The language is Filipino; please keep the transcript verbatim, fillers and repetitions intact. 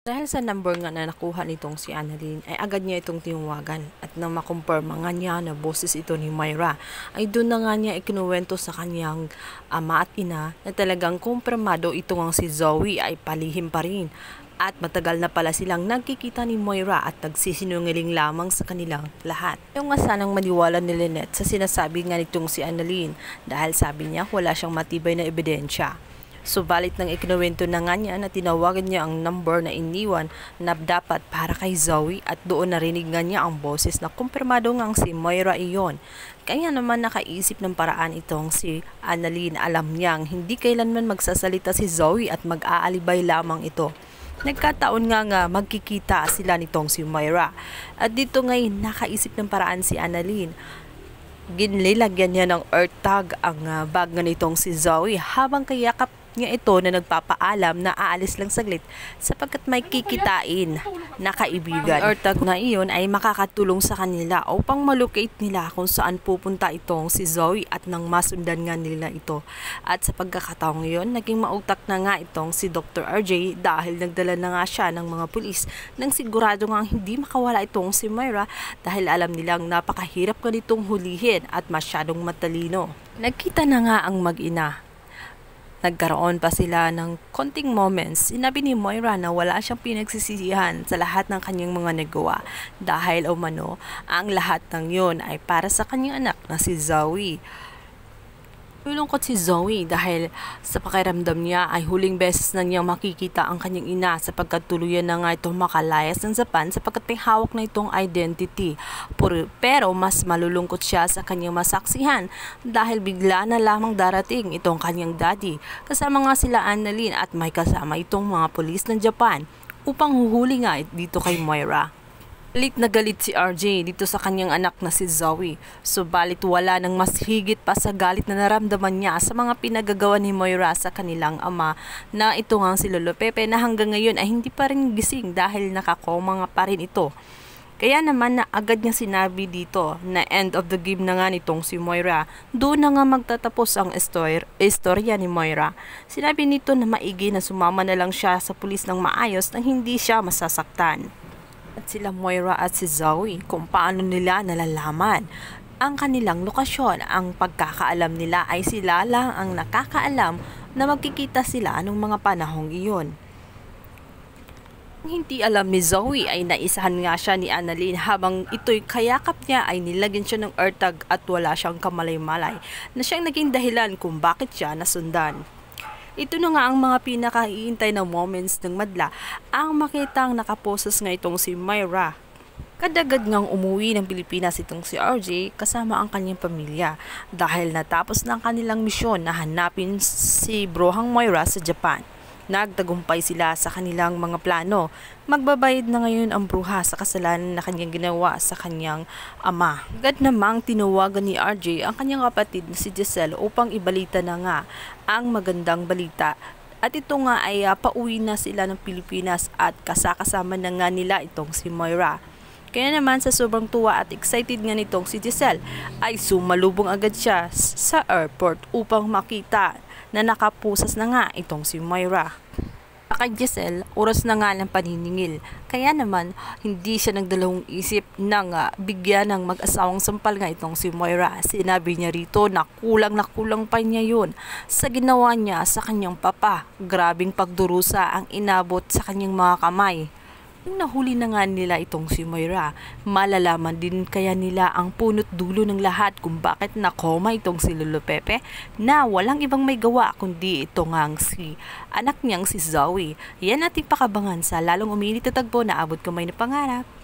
Dahil sa number nga na nakuha nitong si Annalyn ay agad niya itong tinuwagan at nang makumpirma nga niya na boses ito ni Moira ay doon na nga niya ikinuwento sa kanyang ama at ina na talagang kumpirmado ito nga si Zoe ay palihim pa rin at matagal na pala silang nagkikita ni Moira at nagsisinungaling lamang sa kanilang lahat. Yung nga sanang maniwala ni Lynette sa sinasabi nga nitong si Annalyn dahil sabi niya wala siyang matibay na ebidensya. Subalit nang ikinuwento na nga niya na tinawagan niya ang number na iniwan na dapat para kay Zoe at doon narinig nga niya ang boses na kumpirmado ngang si Moira iyon. Kaya naman nakaisip ng paraan itong si Annalyn. Alam niyang hindi kailanman magsasalita si Zoe at mag-aalibay lamang ito. Nagkataon nga nga magkikita sila nitong si Moira at dito ngayon nakaisip ng paraan si Annalyn. Ginilagyan niya ng earth tag ang uh, bag nga nitong si Zoe habang kayakap niya ito na nagpapaalam na aalis lang saglit sapagkat may kikitain na kaibigan. Ang earth tag na iyon ay makakatulong sa kanila upang malocate nila kung saan pupunta itong si Zoe at nang masundan nga nila ito. At sa pagkakataong iyon, naging mautak na nga itong si Doctor R J dahil nagdala na nga siya ng mga pulis nang sigurado nga hindi makawala itong si Moira dahil alam nilang napakahirap nga nitong hulihin at masyadong matalino. Nagkita na nga ang mag-ina. Nagkaroon pa sila ng konting moments. Sinabi ni Moira na wala siyang pinagsisisihan sa lahat ng kanyang mga nagawa dahil umano ang lahat ng yun ay para sa kanyang anak na si Zoe. Nalulungkot si Zoe dahil sa pakiramdam niya ay huling beses na niyang makikita ang kanyang ina sapagkat tuluyan na nga itong makalayas ng Japan sapagkat may hawak na itong identity. Pero mas malulungkot siya sa kanyang masaksihan dahil bigla na lamang darating itong kanyang daddy. Kasama nga sila Annalyn at may kasama itong mga pulis ng Japan upang huhuli nga dito kay Moira. Galit na galit si R J dito sa kanyang anak na si Zoe. Subalit wala nang mas higit pa sa galit na naramdaman niya sa mga pinagagawa ni Moira sa kanilang ama na ito nga si Lolo Pepe na hanggang ngayon ay hindi pa rin gising dahil nakakoma nga pa rin ito. Kaya naman na agad niya sinabi dito na end of the game na nga nitong si Moira. Doon na nga magtatapos ang istor istorya ni Moira. Sinabi nito na maigi na sumama na lang siya sa pulis ng maayos nang hindi siya masasaktan. At sila Moira at si Zoe kung paano nila nalalaman ang kanilang lokasyon. Ang pagkakaalam nila ay sila lang ang nakakaalam na magkikita sila anong mga panahong iyon. Ang hindi alam ni Zoe ay naisahan nga siya ni Annalyn habang ito'y kayakap niya ay nilagyan siya ng earth tag at wala siyang kamalay-malay na siyang naging dahilan kung bakit siya nasundan. Ito na nga ang mga pinakahihintay na moments ng madla ang makitang nakaposes nga itong si Moira. Kadagad ngang umuwi ng Pilipinas itong si R J kasama ang kanyang pamilya dahil natapos na ang kanilang misyon na hanapin si Brohang Moira sa Japan. Nagtagumpay sila sa kanilang mga plano. Magbabayad na ngayon ang bruha sa kasalanan na kanyang ginawa sa kanyang ama. Agad namang tinawagan ni R J ang kanyang kapatid na si Giselle upang ibalita na nga ang magandang balita. At ito nga ay uh, pauwi na sila ng Pilipinas at kasakasama na nga nila itong si Moira. Kaya naman sa sobrang tuwa at excited nga nitong si Giselle ay sumalubong agad siya sa airport upang makita na nakapusas na nga itong si Moira. Kay Giselle, oras na nga ng paniningil. Kaya naman, hindi siya nagdalawang isip nang uh, bigyan ng mag-asawang sampal nga itong si Moira. Sinabi niya rito na kulang na kulang pa niya yun sa ginawa niya sa kanyang papa. Grabing pagdurusa ang inabot sa kanyang mga kamay. Nung nahuli na nga nila itong si Moira, malalaman din kaya nila ang punot dulo ng lahat kung bakit nakoma itong si Lolo Pepe na walang ibang may gawa kundi ito ngang si anak niyang si Zoe. Yan ating pakabangan sa lalong uminit na tagpo na abot kamay na pangarap.